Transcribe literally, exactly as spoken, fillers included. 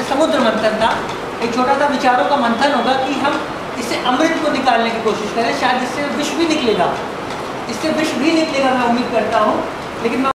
समुद्र मंथन था, एक छोटा सा विचारों का मंथन होगा कि हम इससे अमृत को निकालने की कोशिश करें। शायद इससे विष भी निकलेगा, इससे विष भी निकलेगा मैं उम्मीद करता हूँ, लेकिन मैं